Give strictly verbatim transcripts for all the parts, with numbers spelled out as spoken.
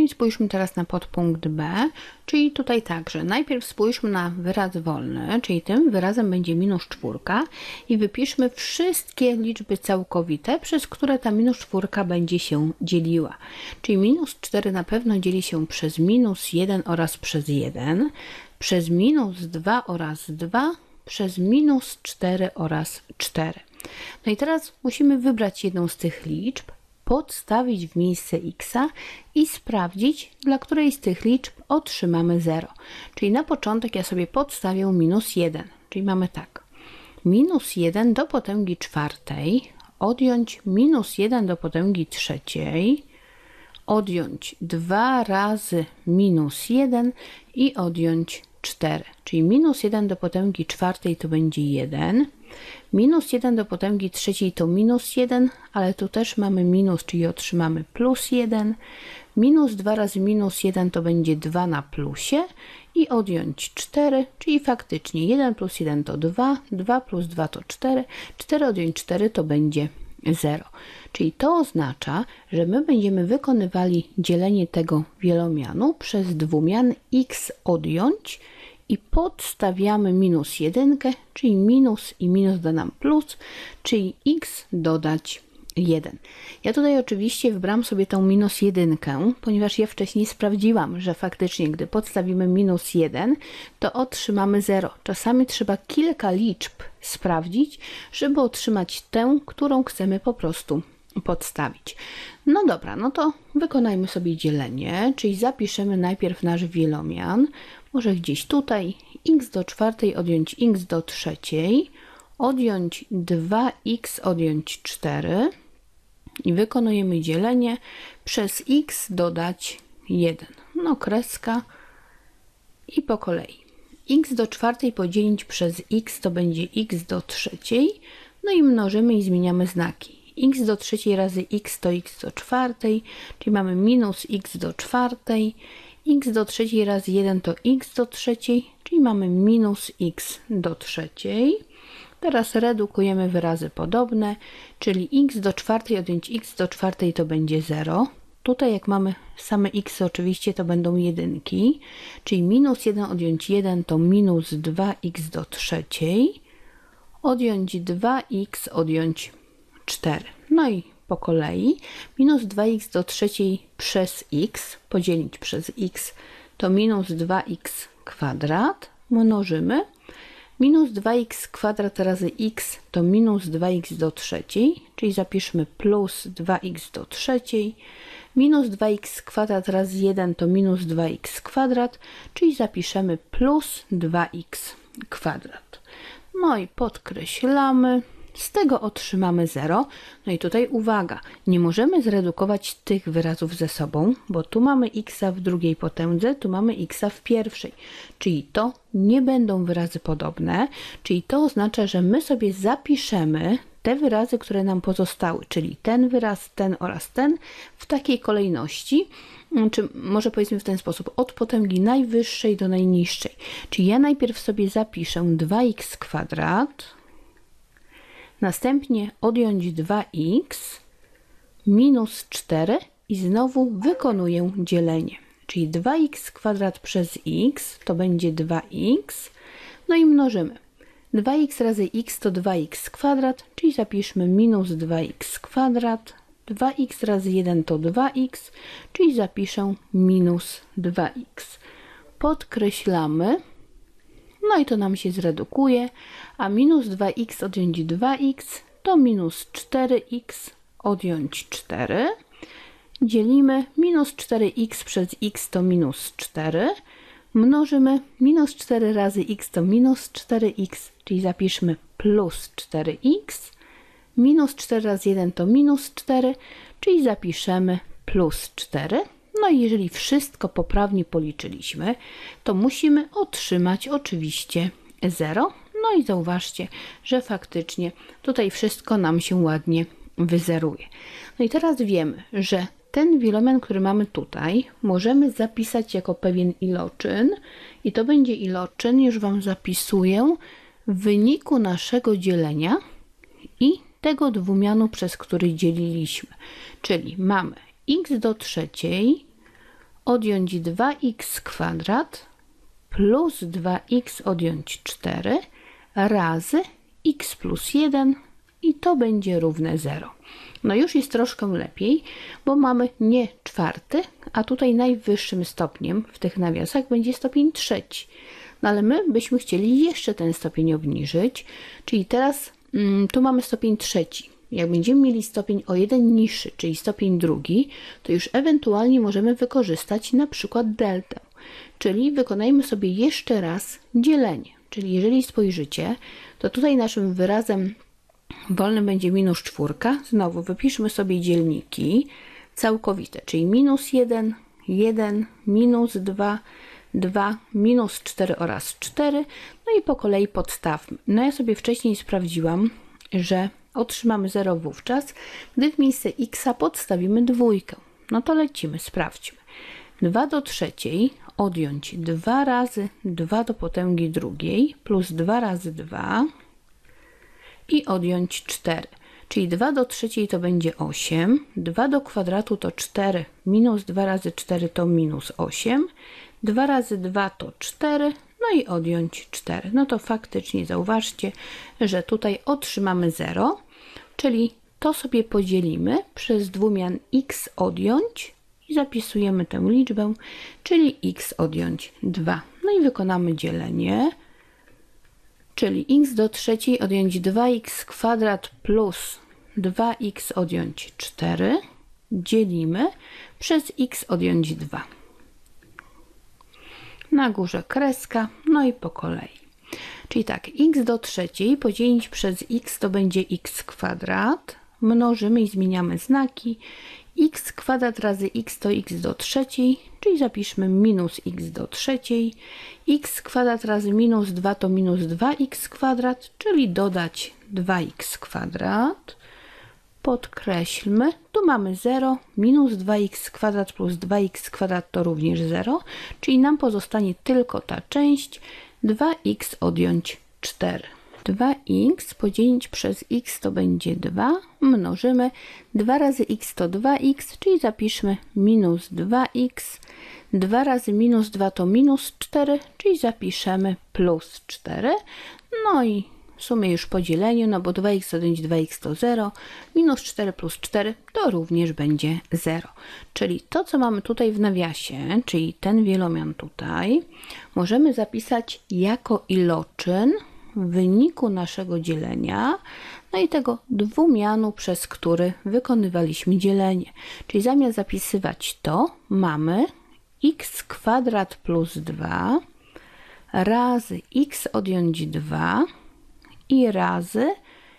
i spójrzmy teraz na podpunkt B, czyli tutaj także. Najpierw spójrzmy na wyraz wolny, czyli tym wyrazem będzie minus czwórka i wypiszmy wszystkie liczby całkowite, przez które ta minus czwórka będzie się dzieliła. Czyli minus cztery na pewno dzieli się przez minus jeden oraz przez jeden, przez minus dwa oraz dwa, przez minus cztery oraz cztery. No i teraz musimy wybrać jedną z tych liczb, podstawić w miejsce x i sprawdzić, dla której z tych liczb otrzymamy zero. Czyli na początek ja sobie podstawię minus jeden, czyli mamy tak. Minus jeden do potęgi czwartej, odjąć minus jeden do potęgi trzeciej, odjąć dwa razy minus jeden i odjąć cztery. Czyli minus jeden do potęgi czwartej to będzie jeden. Minus jeden do potęgi trzeciej to minus jeden, ale tu też mamy minus, czyli otrzymamy plus jeden. Minus dwa razy minus jeden to będzie dwa na plusie i odjąć cztery, czyli faktycznie jeden plus jeden to dwa, dwa plus dwa to cztery, cztery odjąć cztery to będzie zero. Czyli to oznacza, że my będziemy wykonywali dzielenie tego wielomianu przez dwumian x odjąć i podstawiamy minus jedynkę, czyli minus i minus da nam plus, czyli x dodać jeden. Ja tutaj oczywiście wybrałam sobie tą minus jedynkę, ponieważ ja wcześniej sprawdziłam, że faktycznie gdy podstawimy minus jeden, to otrzymamy zero. Czasami trzeba kilka liczb sprawdzić, żeby otrzymać tę, którą chcemy po prostu podstawić. No dobra, no to wykonajmy sobie dzielenie, czyli zapiszemy najpierw nasz wielomian, może gdzieś tutaj, x do czwartej odjąć x do trzeciej, odjąć dwa x odjąć cztery i wykonujemy dzielenie przez x dodać jeden. No kreska i po kolei. X do czwartej podzielić przez x to będzie x do trzeciej, no i mnożymy i zmieniamy znaki. X do trzeciej razy x to x do czwartej, czyli mamy minus x do czwartej. X do trzeciej razy jeden to x do trzeciej, czyli mamy minus x do trzeciej. Teraz redukujemy wyrazy podobne, czyli x do czwartej odjąć x do czwartej to będzie zero. Tutaj jak mamy same x oczywiście to będą jedynki, czyli minus jeden odjąć jeden to minus dwa x do trzeciej, odjąć dwa x odjąć cztery. No i po kolei minus dwa x do trzeciej przez x podzielić przez x to minus dwa x kwadrat, mnożymy. Minus dwa x kwadrat razy x to minus dwa x do trzeciej, czyli zapiszmy plus dwa x do trzeciej. Minus dwa x kwadrat razy jeden to minus dwa x kwadrat, czyli zapiszemy plus dwa x kwadrat. No i podkreślamy. Z tego otrzymamy zero. No i tutaj uwaga, nie możemy zredukować tych wyrazów ze sobą, bo tu mamy x w drugiej potędze, tu mamy x w pierwszej. Czyli to nie będą wyrazy podobne, czyli to oznacza, że my sobie zapiszemy te wyrazy, które nam pozostały, czyli ten wyraz, ten oraz ten w takiej kolejności, czy może powiedzmy w ten sposób, od potęgi najwyższej do najniższej. Czyli ja najpierw sobie zapiszę dwa x kwadrat, następnie odjąć dwa x minus cztery i znowu wykonuję dzielenie. Czyli dwa x kwadrat przez x to będzie dwa x, no i mnożymy. dwa x razy x to dwa x kwadrat, czyli zapiszmy minus dwa x kwadrat. dwa x razy jeden to dwa x, czyli zapiszę minus dwa x. Podkreślamy. No i to nam się zredukuje, a minus dwa x odjąć dwa x to minus cztery x odjąć cztery. Dzielimy minus cztery x przez x to minus cztery. Mnożymy minus cztery razy x to minus cztery x, czyli zapiszmy plus cztery x. Minus cztery razy jeden to minus cztery, czyli zapiszemy plus cztery. No i jeżeli wszystko poprawnie policzyliśmy, to musimy otrzymać oczywiście zero. No i zauważcie, że faktycznie tutaj wszystko nam się ładnie wyzeruje. No i teraz wiemy, że ten wielomian, który mamy tutaj, możemy zapisać jako pewien iloczyn i to będzie iloczyn, już Wam zapisuję, w wyniku naszego dzielenia i tego dwumianu, przez który dzieliliśmy. Czyli mamy x do trzeciej odjąć dwa x kwadrat plus dwa x odjąć cztery razy x plus jeden i to będzie równe zero. No już jest troszkę lepiej, bo mamy nie czwarty, a tutaj najwyższym stopniem w tych nawiasach będzie stopień trzeci. No ale my byśmy chcieli jeszcze ten stopień obniżyć, czyli teraz mm, tu mamy stopień trzeci. Jak będziemy mieli stopień o jeden niższy, czyli stopień drugi, to już ewentualnie możemy wykorzystać na przykład deltę. Czyli wykonajmy sobie jeszcze raz dzielenie. Czyli jeżeli spojrzycie, to tutaj naszym wyrazem wolnym będzie minus czwórka. Znowu wypiszmy sobie dzielniki całkowite, czyli minus jeden, jeden, minus dwa, dwa, minus cztery oraz cztery. No i po kolei podstawmy. No ja sobie wcześniej sprawdziłam, że otrzymamy zero wówczas, gdy w miejsce x podstawimy dwójkę. No to lecimy, sprawdźmy. dwa do trzeciej odjąć dwa razy dwa do potęgi drugiej plus dwa razy dwa i odjąć cztery. Czyli dwa do trzeciej to będzie osiem, dwa do kwadratu to cztery, minus dwa razy cztery to minus osiem, dwa razy dwa to cztery, no i odjąć cztery. No to faktycznie zauważcie, że tutaj otrzymamy zero, czyli to sobie podzielimy przez dwumian x odjąć i zapisujemy tę liczbę, czyli x odjąć dwa. No i wykonamy dzielenie, czyli x do trzeciej odjąć dwa x kwadrat plus dwa x odjąć cztery dzielimy przez x odjąć dwa. Na górze kreska, no i po kolei. Czyli tak, x do trzeciej podzielić przez x to będzie x kwadrat, mnożymy i zmieniamy znaki. X kwadrat razy x to x do trzeciej, czyli zapiszmy minus x do trzeciej. X kwadrat razy minus dwa to minus dwa x kwadrat, czyli dodać dwa x kwadrat. Podkreślmy, tu mamy zero, minus dwa x kwadrat plus dwa x kwadrat to również zero, czyli nam pozostanie tylko ta część dwa x odjąć cztery. dwa x podzielić przez x to będzie dwa, mnożymy, dwa razy x to dwa x, czyli zapiszmy minus dwa x, dwa razy minus dwa to minus cztery, czyli zapiszemy plus cztery, no i w sumie już po dzieleniu, no bo dwa x odjąć dwa x to zero, minus cztery plus cztery to również będzie zero. Czyli to, co mamy tutaj w nawiasie, czyli ten wielomian tutaj, możemy zapisać jako iloczyn w wyniku naszego dzielenia, no i tego dwumianu, przez który wykonywaliśmy dzielenie. Czyli zamiast zapisywać to, mamy x kwadrat plus dwa razy x odjąć dwa i razy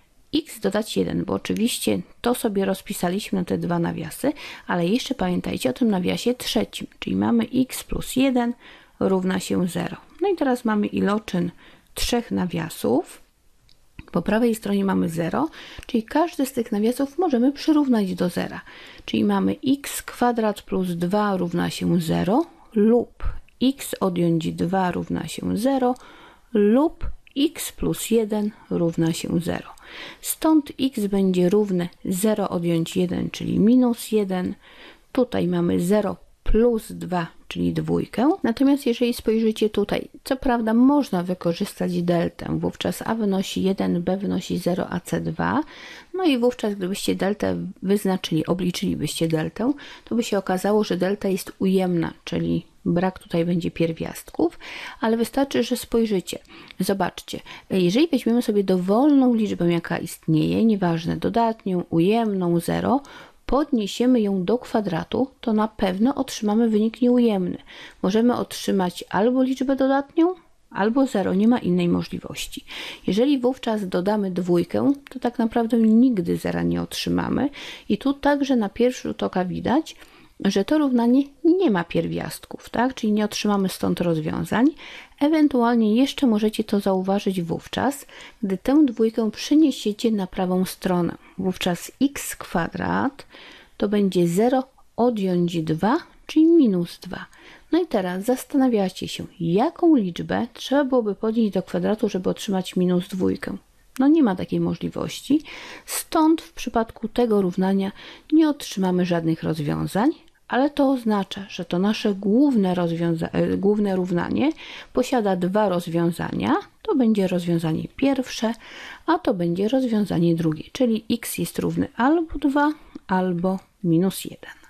x dodać jeden, bo oczywiście to sobie rozpisaliśmy na te dwa nawiasy, ale jeszcze pamiętajcie o tym nawiasie trzecim, czyli mamy x plus jeden równa się zero. No i teraz mamy iloczyn trzech nawiasów. Po prawej stronie mamy zero, czyli każdy z tych nawiasów możemy przyrównać do zera. Czyli mamy x kwadrat plus dwa równa się zero lub x odjąć dwa równa się zero lub x plus jeden równa się zero. Stąd x będzie równe zero odjąć jeden, czyli minus jeden. Tutaj mamy zero plus dwa, czyli dwójkę. Natomiast jeżeli spojrzycie tutaj, co prawda można wykorzystać deltę, wówczas a wynosi jeden, b wynosi zero, a c dwa. No i wówczas gdybyście deltę wyznaczyli, obliczylibyście deltę, to by się okazało, że delta jest ujemna, czyli brak tutaj będzie pierwiastków, ale wystarczy, że spojrzycie. Zobaczcie, jeżeli weźmiemy sobie dowolną liczbę, jaka istnieje, nieważne dodatnią, ujemną, zero, podniesiemy ją do kwadratu, to na pewno otrzymamy wynik nieujemny. Możemy otrzymać albo liczbę dodatnią, albo zero, nie ma innej możliwości. Jeżeli wówczas dodamy dwójkę, to tak naprawdę nigdy zera nie otrzymamy i tu także na pierwszy rzut oka widać, że to równanie nie ma pierwiastków, tak? Czyli nie otrzymamy stąd rozwiązań. Ewentualnie jeszcze możecie to zauważyć wówczas, gdy tę dwójkę przeniesiecie na prawą stronę. Wówczas x kwadrat to będzie zero odjąć dwa, czyli minus dwa. No i teraz zastanawiacie się, jaką liczbę trzeba byłoby podnieść do kwadratu, żeby otrzymać minus dwójkę. No nie ma takiej możliwości, stąd w przypadku tego równania nie otrzymamy żadnych rozwiązań, ale to oznacza, że to nasze główne, rozwiąza- główne równanie posiada dwa rozwiązania. To będzie rozwiązanie pierwsze, a to będzie rozwiązanie drugie, czyli x jest równy albo dwa, albo minus jeden.